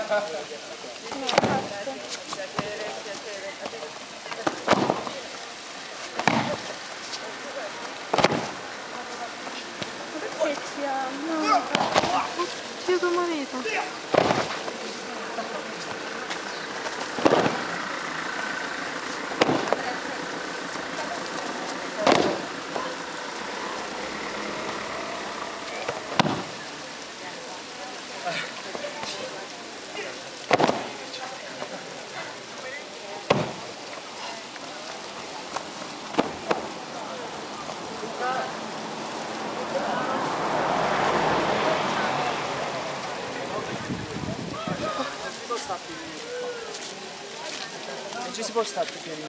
No. Oddio, che moneta. Non ci si può stare più pieni.